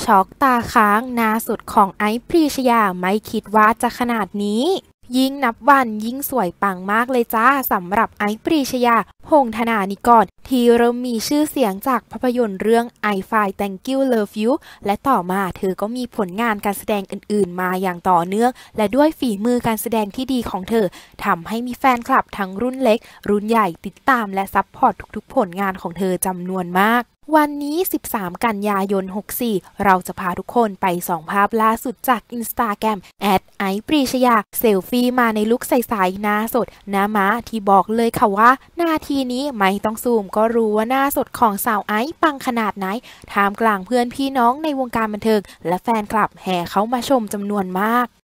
ช็อกตาค้างหน้าสดของไอซ์ ปรีชยาไม่คิดว่าจะขนาดนี้ยิ่งนับวันยิ่งสวยปังมากเลยจ้าสำหรับไอซ์ ปรีชยา พงษ์ธนานิกรที่เริ่มมีชื่อเสียงจากภาพยนตร์เรื่อง I Find Thank You Love You และต่อมาเธอก็มีผลงานการแสดงอื่นๆมาอย่างต่อเนื่องและด้วยฝีมือการแสดงที่ดีของเธอทำให้มีแฟนคลับทั้งรุ่นเล็กรุ่นใหญ่ติดตามและซัพพอร์ตทุกๆผลงานของเธอจำนวนมากวันนี้ 13 กันยายน 64 เราจะพาทุกคนไปส่องภาพล่าสุดจาก Instagram ไอซ์ ปรีชยา เซลฟี่มาในลุคใสๆหน้าสดหน้าม้าที่บอกเลยค่ะว่านาทีนี้ไม่ต้องซูมก็รู้ว่าหน้าสดของสาวไอซ์ปังขนาดไหนท่ามกลางเพื่อนพี่น้องในวงการบันเทิงและแฟนคลับแห่เข้ามาชมจำนวนมาก